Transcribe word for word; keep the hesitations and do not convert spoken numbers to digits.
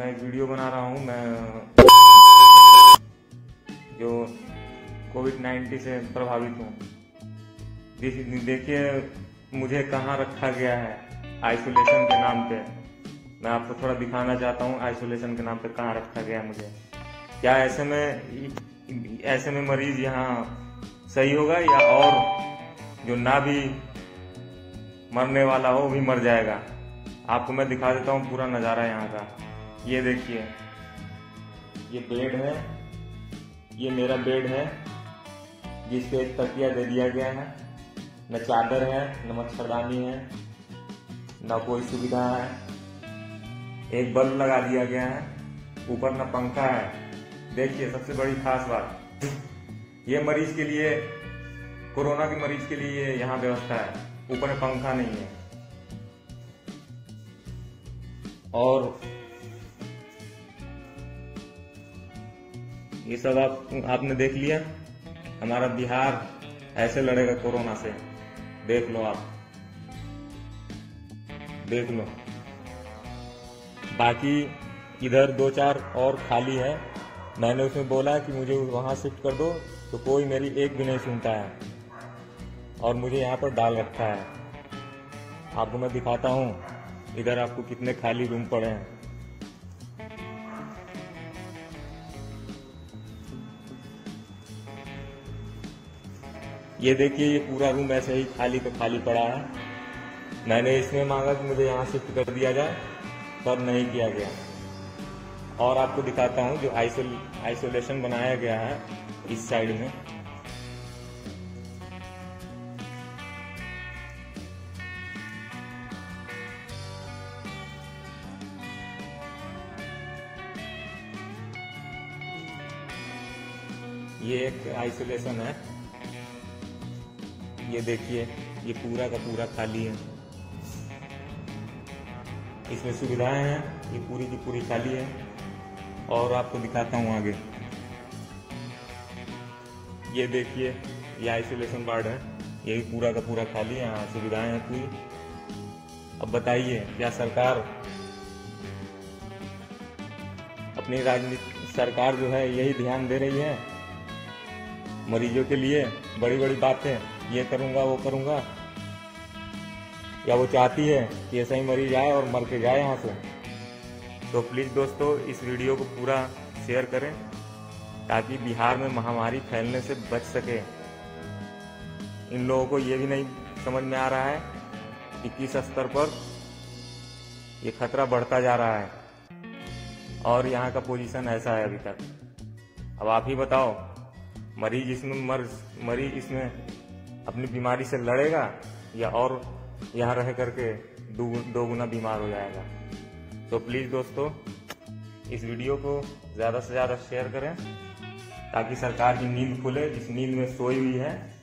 मैं एक वीडियो बना रहा हूँ। मैं जो कोविड नाइन्टीन से प्रभावित हूँ। देखिए मुझे कहाँ रखा गया है आइसोलेशन के नाम पे। मैं आपको थोड़ा दिखाना चाहता हूँ आइसोलेशन के नाम पे कहाँ रखा गया है मुझे। क्या ऐसे में ऐसे में मरीज यहाँ सही होगा या और जो ना भी मरने वाला हो वो भी मर जाएगा। आपको मैं दिखा देता हूँ पूरा नज़ारा यहाँ का। ये देखिए, ये बेड है, ये मेरा बेड है जिसपे एक तकिया दे दिया गया है। न चादर है, न मच्छरदानी है, न कोई सुविधा है। एक बल्ब लगा दिया गया है, ऊपर न पंखा है। देखिए सबसे बड़ी खास बात, ये मरीज के लिए, कोरोना के मरीज के लिए यहाँ व्यवस्था है, ऊपर में पंखा नहीं है। और ये सब आप आपने देख लिया। हमारा बिहार ऐसे लड़ेगा कोरोना से। देख लो, आप देख लो। बाकी इधर दो चार और खाली है। मैंने उसमें बोला कि मुझे वहां शिफ्ट कर दो, तो कोई मेरी एक भी नहीं सुनता है और मुझे यहाँ पर डाल रखा है। आपको मैं दिखाता हूँ इधर आपको कितने खाली रूम पड़े हैं। ये देखिए, ये पूरा रूम ऐसे ही खाली तो खाली पड़ा है। मैंने इसमें मांगा कि मुझे यहाँ शिफ्ट कर दिया जाए, पर नहीं किया गया। और आपको दिखाता हूँ जो आइसोल आइसोलेशन बनाया गया है इस साइड में। ये एक आइसोलेशन है। ये देखिए, ये पूरा का पूरा खाली है। इसमें सुविधाएं हैं, ये पूरी की पूरी खाली है। और आपको दिखाता हूँ आगे। ये देखिए, ये आइसोलेशन वार्ड है, ये भी पूरा का पूरा खाली है। यहाँ सुविधाएं हैं पूरी। अब बताइए, क्या सरकार अपनी राजनीति सरकार जो है यही ध्यान दे रही है मरीजों के लिए? बड़ी बड़ी बातें, ये करूंगा वो करूंगा, या वो चाहती है कि ऐसा ही मरीज आए और मर के जाए यहाँ से? तो प्लीज़ दोस्तों, इस वीडियो को पूरा शेयर करें ताकि बिहार में महामारी फैलने से बच सके। इन लोगों को ये भी नहीं समझ में आ रहा है कि किस स्तर पर ये खतरा बढ़ता जा रहा है और यहाँ का पोजीशन ऐसा है अभी तक। अब आप ही बताओ, मरीज इसमें मर मरीज इसमें अपनी बीमारी से लड़ेगा या और यहाँ रह करके दो दो गुना बीमार हो जाएगा? तो प्लीज़ दोस्तों, इस वीडियो को ज़्यादा से ज़्यादा शेयर करें ताकि सरकार की नींद खुले, जिस नींद में सोई हुई है